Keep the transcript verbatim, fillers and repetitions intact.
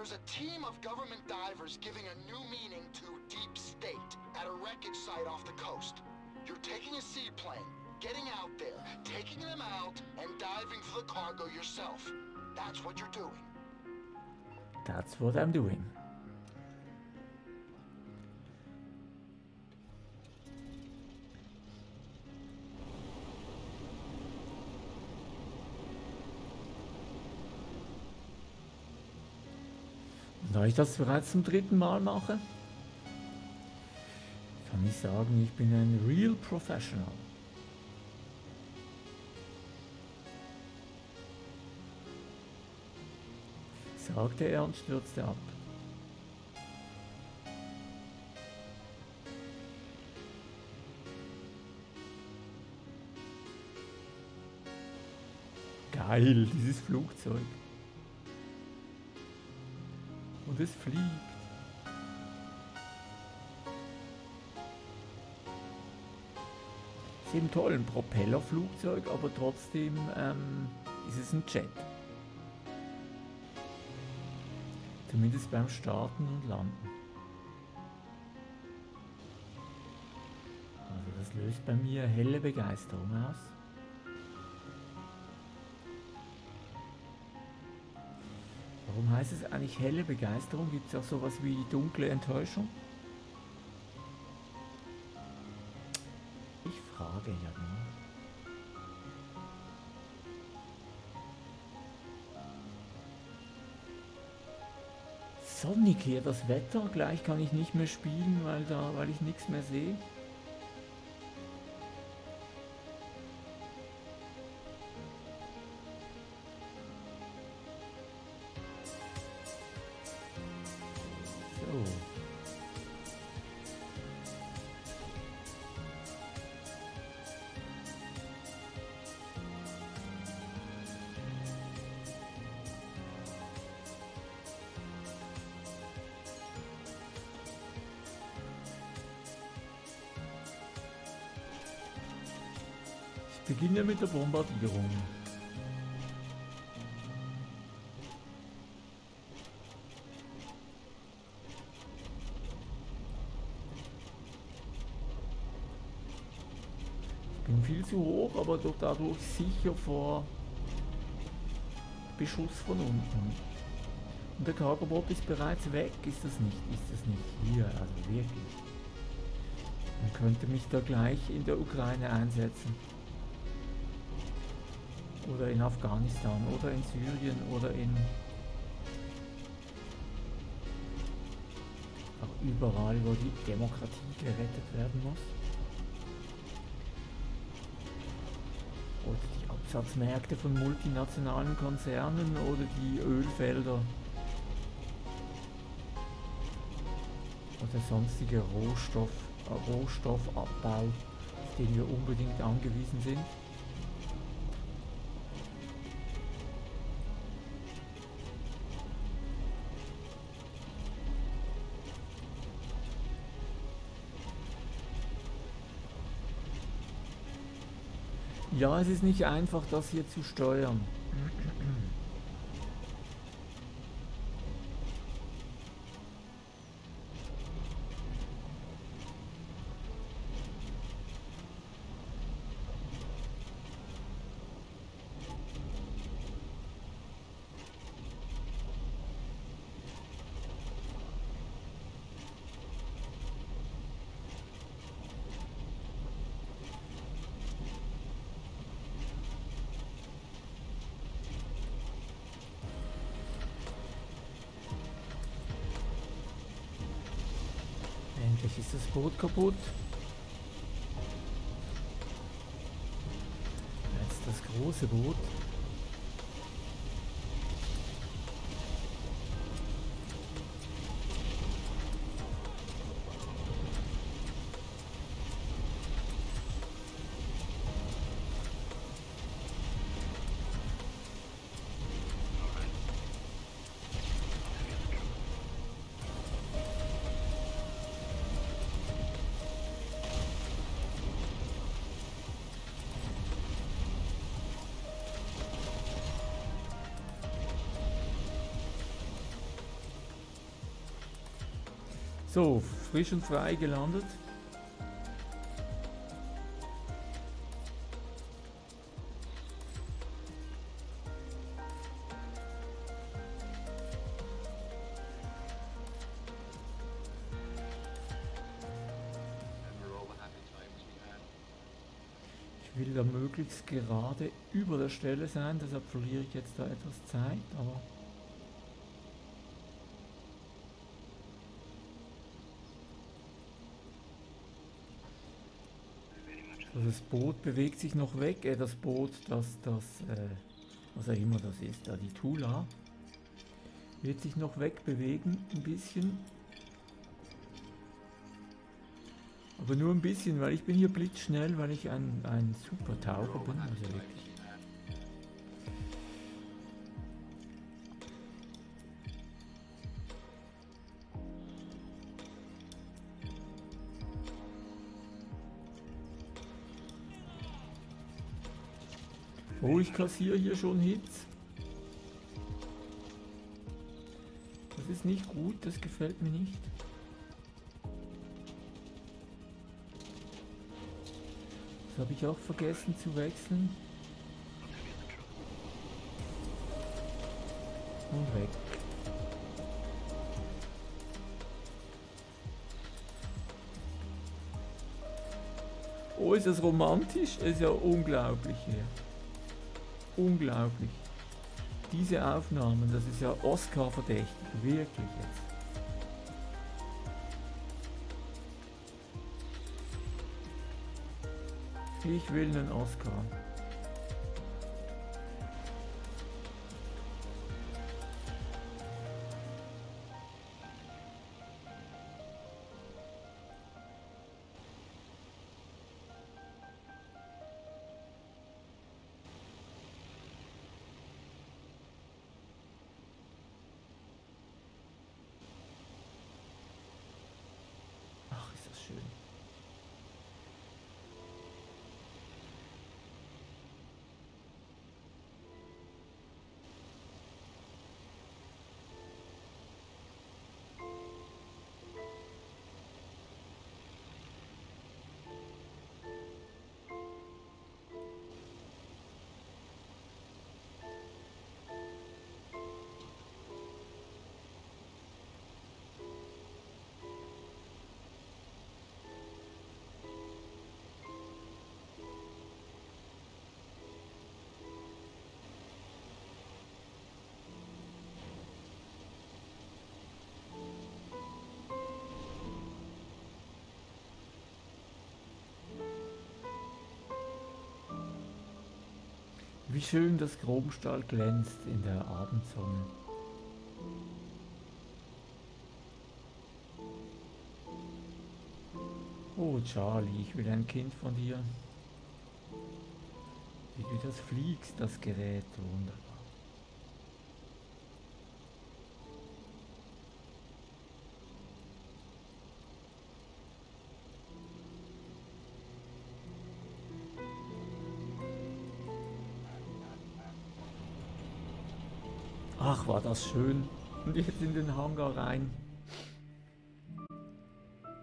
There's a team of government divers giving a new meaning to deep state at a wreckage site off the coast. You're taking a seaplane, getting out there, taking them out, and diving for the cargo yourself. That's what you're doing. That's what I'm doing. Da ich das bereits zum dritten Mal mache, kann ich sagen, ich bin ein Real Professional. Sagte er und stürzte ab. Geil, dieses Flugzeug. Und es fliegt. Ist eben toll, ein Propellerflugzeug, aber trotzdem ähm, ist es ein Jet. Zumindest beim Starten und Landen. Also das löst bei mir helle Begeisterung aus. Warum heißt es eigentlich helle Begeisterung? Gibt es auch sowas wie dunkle Enttäuschung? Ich frage ja nur. Sonnig hier das Wetter, gleich kann ich nicht mehr spielen, weil, da, weil ich nichts mehr sehe. Ich beginne mit der Bombardierung. Ich bin viel zu hoch, aber doch dadurch sicher vor Beschuss von unten. Und der Cargobot ist bereits weg, ist das nicht? Ist das nicht hier? Also wirklich. Man könnte mich da gleich in der Ukraine einsetzen. Oder in Afghanistan, oder in Syrien, oder in... auch überall, wo die Demokratie gerettet werden muss. Oder die Absatzmärkte von multinationalen Konzernen, oder die Ölfelder. Oder sonstige Rohstoff, äh, Rohstoffabbau, auf den wir unbedingt angewiesen sind. Ja, es ist nicht einfach, das hier zu steuern. Endlich ist das Boot kaputt. Jetzt das große Boot. So, frisch und frei gelandet. Ich will da möglichst gerade über der Stelle sein, deshalb verliere ich jetzt da etwas Zeit, aber so, das Boot bewegt sich noch weg, äh, das Boot, das, das, äh, was auch immer das ist, da die Tula, wird sich noch wegbewegen, ein bisschen. Aber nur ein bisschen, weil ich bin hier blitzschnell, weil ich ein, ein super Taucher bin, also wirklich. Oh, ich kassiere hier schon Hits. Das ist nicht gut, das gefällt mir nicht. Das habe ich auch vergessen zu wechseln. Und weg. Oh, ist das romantisch? Ist ja unglaublich hier. Unglaublich. Diese Aufnahmen, das ist ja Oscar-verdächtig. Wirklich jetzt. Ich will einen Oscar. Ach, ist das schön. Wie schön das Chromstahl glänzt in der Abendsonne. Oh Charlie, ich will ein Kind von dir. Wie du das fliegst, das Gerät, wunderbar. Ach, war das schön. Und jetzt in den Hangar rein.